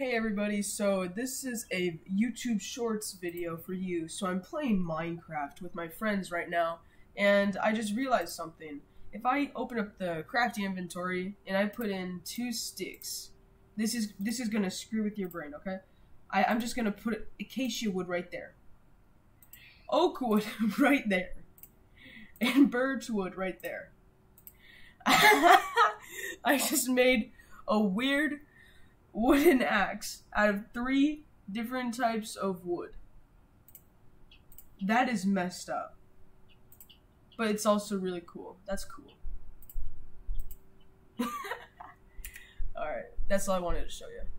Hey everybody, so this is a YouTube Shorts video for you. So I'm playing Minecraft with my friends right now, and I just realized something. If I open up the crafting inventory and I put in 2 sticks, this is gonna screw with your brain, okay? I'm just gonna put acacia wood right there, oak wood right there, and birch wood right there. I just made a weird wooden axe out of 3 different types of wood. That is messed up. But it's also really cool. That's cool. Alright, that's all I wanted to show you.